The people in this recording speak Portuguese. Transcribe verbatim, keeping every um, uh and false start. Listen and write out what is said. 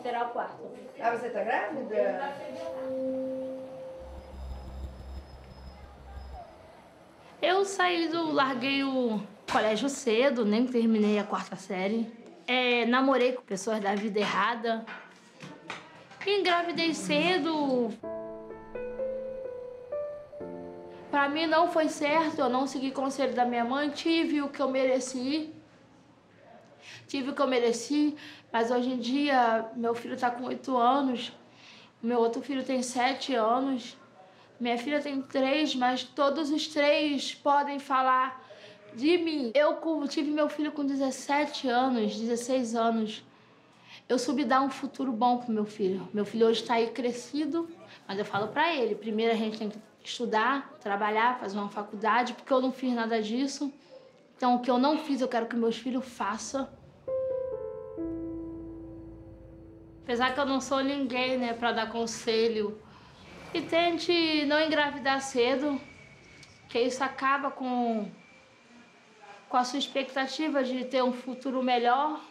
terá o quarto. Ah, você tá grávida? Eu saí do... larguei o colégio cedo, nem terminei a quarta série. É, namorei com pessoas da vida errada. Engravidei cedo. Pra mim não foi certo, eu não segui conselho da minha mãe, tive o que eu mereci. Tive o que eu mereci, mas hoje em dia meu filho tá com oito anos, meu outro filho tem sete anos, minha filha tem três, mas todos os três podem falar de mim. Eu tive meu filho com dezessete anos, dezesseis anos. Eu soube dar um futuro bom pro meu filho. Meu filho hoje está aí crescido, mas eu falo pra ele, primeiro a gente tem que estudar, trabalhar, fazer uma faculdade, porque eu não fiz nada disso. Então o que eu não fiz, eu quero que meus filhos façam. Apesar que eu não sou ninguém, né, pra dar conselho. E tente não engravidar cedo, que isso acaba com, com a sua expectativa de ter um futuro melhor.